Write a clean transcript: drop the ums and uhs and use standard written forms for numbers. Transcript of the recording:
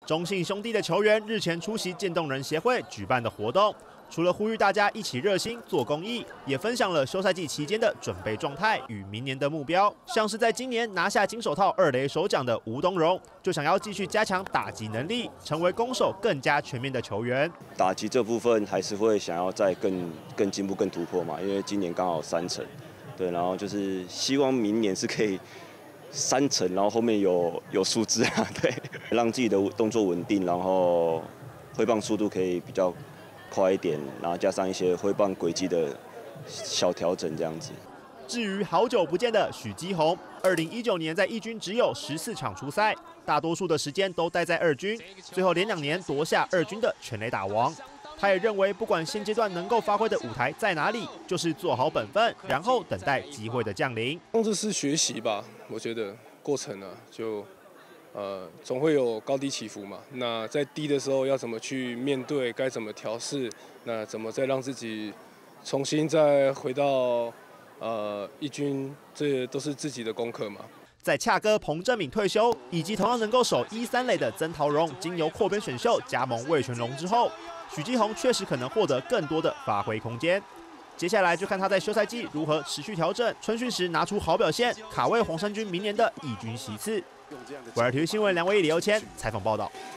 中信兄弟的球员日前出席渐冻人协会举办的活动，除了呼吁大家一起热心做公益，也分享了休赛季期间的准备状态与明年的目标。像是在今年拿下金手套2垒手奖的吴东荣，就想要继续加强打击能力，成为攻守更加全面的球员。 打击这部分还是会想要再更进步、更突破嘛，因为今年刚好3成，对，然后就是希望明年是可以3成，然后后面有数字啊，对，让自己的动作稳定，然后挥棒速度可以比较快一点，然后加上一些挥棒轨迹的小调整，这样子。 至于好久不见的许基宏，2019年在一军只有14场出赛，大多数的时间都待在2军，最后连2年夺下2军的全垒打王。他也认为，不管现阶段能够发挥的舞台在哪里，就是做好本分，然后等待机会的降临。 这是学习吧，我觉得过程啊，就总会有高低起伏嘛。那在低的时候要怎么去面对，该怎么调试，那怎么再让自己重新再回到一军，这都是自己的功课嘛。 在恰哥彭正敏退休，以及同样能够守1、3垒的曾陶荣经由扩编选秀加盟味全龙之后，许基宏确实可能获得更多的发挥空间。接下来就看他在休赛季如何持续调整，春训时拿出好表现，卡位黄衫军明年的一军席次。WIRE TV新闻梁威义、李佑谦采访报道。